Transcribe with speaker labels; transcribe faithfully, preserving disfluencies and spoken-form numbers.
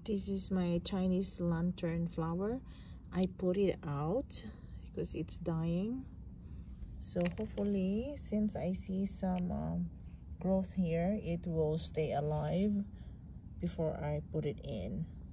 Speaker 1: This is my Chinese lantern flower. I put it out because it's dying. So hopefully, since I see some um, growth here, it will stay alive before I put it in.